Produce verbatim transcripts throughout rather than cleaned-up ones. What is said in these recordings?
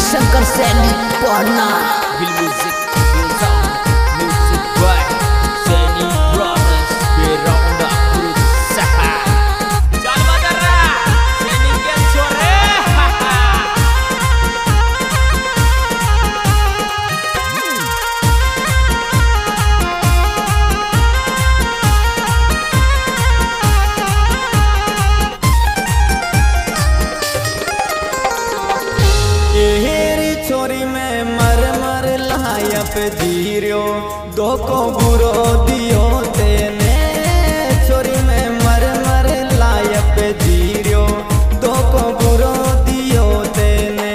शंकर सैनी पढ़ना धीरो दो को बुरो दियो तेने छोरी में मर मर लायप धीरो दो को बुरो दियो तेने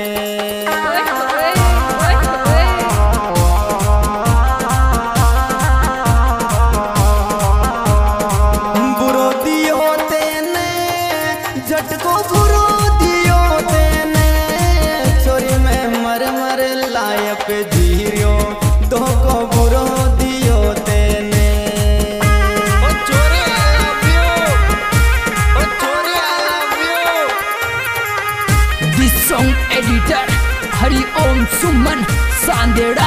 बुरो दियो तेने झटको बुरो दियो तेने छोरी में मर मर लायप धीरो दो को बुरो दियो तेने ओ छोरी आई लव यू ओ छोरी I love you. This song editor Hari Om Suman Sandera.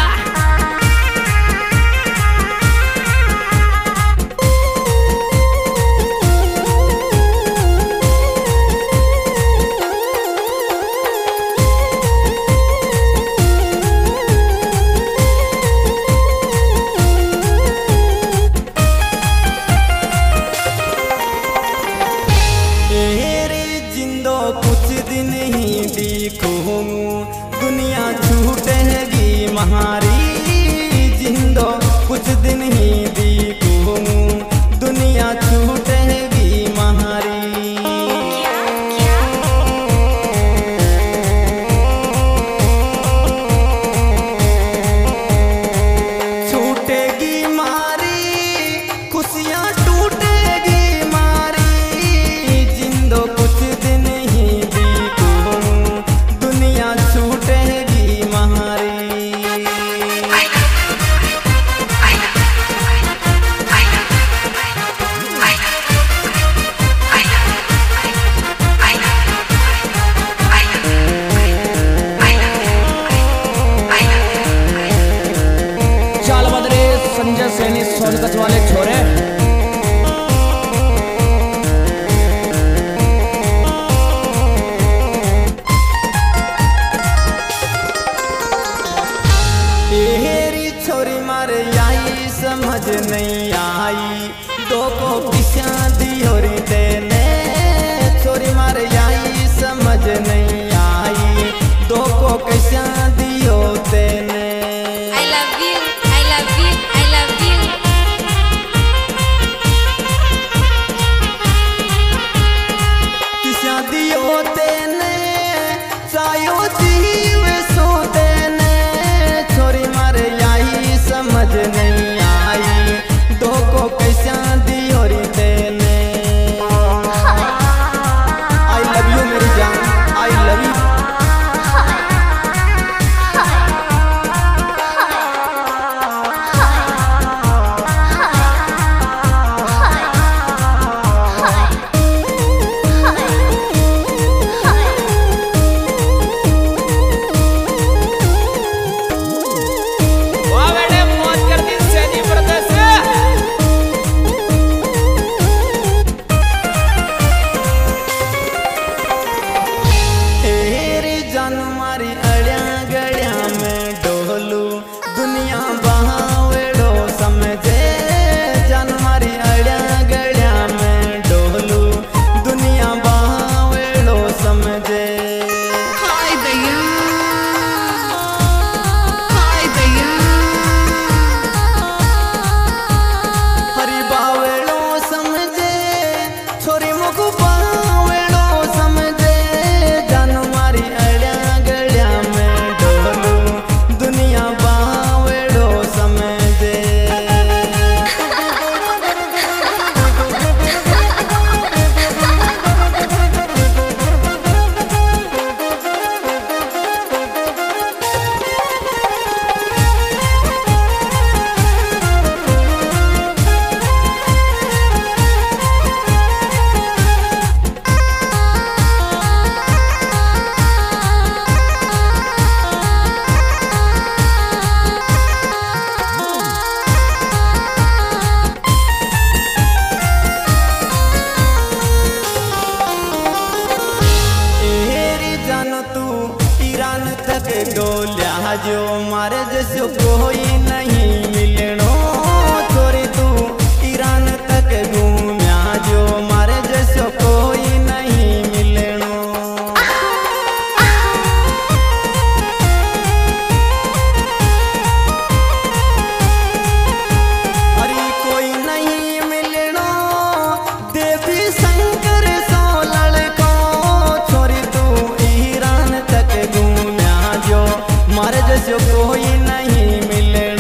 दुनिया छूटेगी महारी जिंदो कुछ दिन ही देखूं दुनिया छूटेगी महारी छूटेगी मारी खुशियाँ टूटेगी मारी जिंदो कुछ दिन ही देखूं दुनिया छूटेगी महारी। चाल बदरे संजय सैनी सोनकच वाले छोरे छोरी मारे आई समझ नहीं आई दो को पिछा दियोरी तेने छोरी मारे आई समझ नहीं आई दो को कैसा दियो तेने I love you, I love you, I love you. किसा दियो तेने सायो जीव सो तेने छोरी मारे समझ नहीं आई दो को कैसा दियोरी तेने आई लव यू मेरी जान आई लव यू। म्याजो मारे जैसो कोई नहीं मिलनो छोरी तू ईरान तक घूम्या जो मारे जैसो कोई नहीं मिलनो। अरे कोई नहीं मिलनो देवी शंकर सो लड़को छोरी तू ईरान तक घूम्या जो मारे जैसो कोई नहीं मिलनो।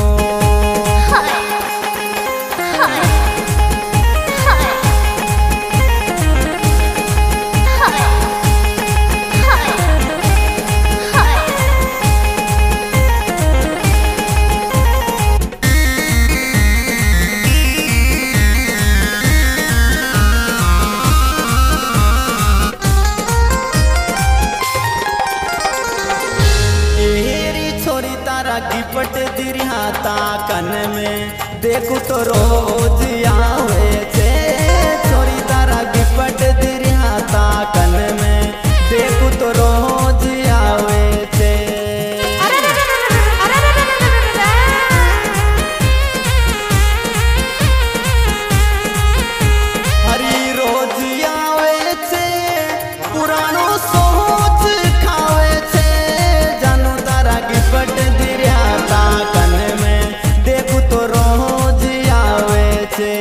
गिपट दिरिहाता कन में देखू तो रोज आवे छे छोरी तारा गिपट दिरिहाता कन में देखू तो रोज आवे छे। हरी रोज आवे छे पुरानो सोच खावे छे जानू तारा गिपट कन में देखू तो रोज आवे छे।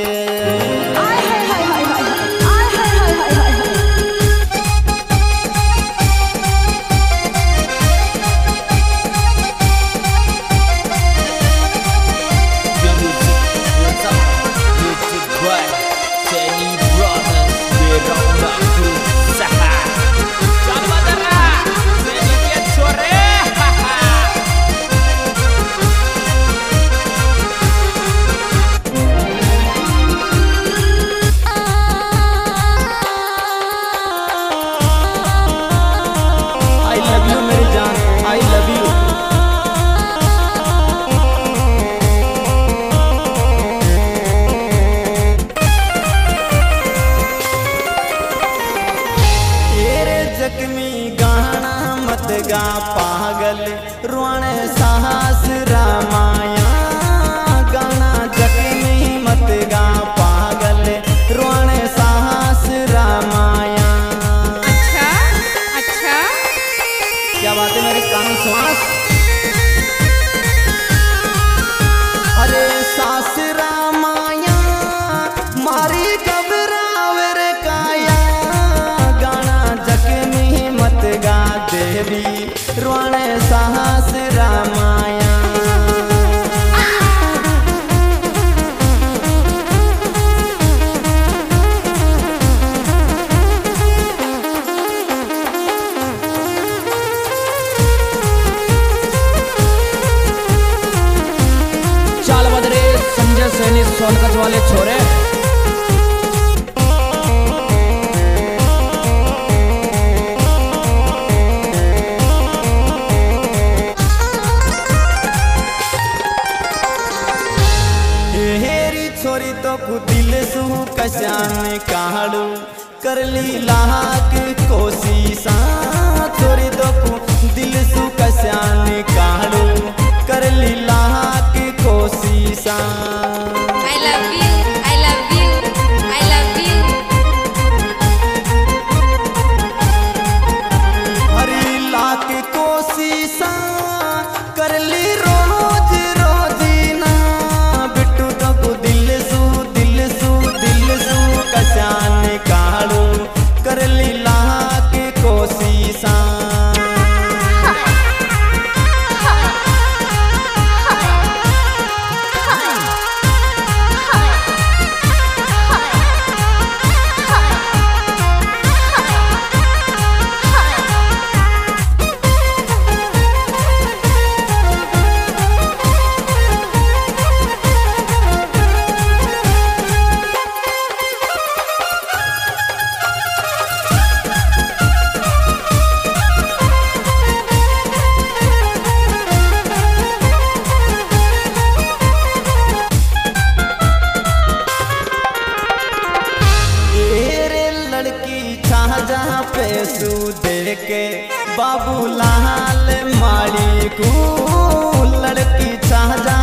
गा पागल रोने साहस रामाया गाना जख्मी मत गा पागल रोने साहस रामाया। अच्छा अच्छा क्या बात है मेरे कान श्वास। अरे सास रामाया मारी घबरावर काया गाना जख्मी मत गा देवी रोने साहस रामाया। चाल बदरे संजय सैनी सोनकच वाले छोरे। छोरी तो दिल सु कशान काड़ू कर ली लाख कोशिशा छोरी तो दिल सु कशान काड़ू कर ली lakh कोशिशा। I love you, I love you, I love you. हरी लाख कोशिशा कर ली रोज रोजीना बिट्टू तो दिल सु दिल सु दिल सु कशान काड़ू कर ली लाख कोशिशा। बाबू लाल माड़ी को लड़की चाह जा